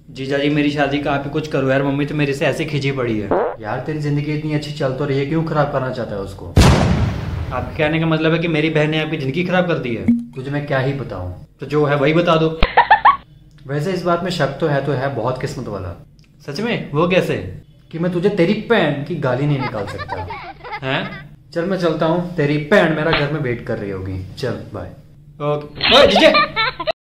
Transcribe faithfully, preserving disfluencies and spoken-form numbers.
जीजा जी मेरी शादी का आप ही कुछ करो यार, मम्मी तो मेरे से ऐसे खिंची पड़ी है। यार तेरी जिंदगी इतनी अच्छी चल तो रही है, क्यों खराब करना चाहता है उसको? आपके कहने का मतलब है कि मेरी बहन ने आपकी जिंदगी खराब कर दी है? तुझे मैं क्या ही बताऊं, तो जो है वही बता दो। वैसे इस बात में शक तो है, तो है बहुत किस्मत वाला। सच में? वो कैसे? कि मैं तुझे तेरी बहन की गाली नहीं निकाल सकता। हैं? चल मैं चलता हूँ, तेरी बहन मेरा घर में वेट कर रही होगी। चल बाय। ओके। ओए जीजे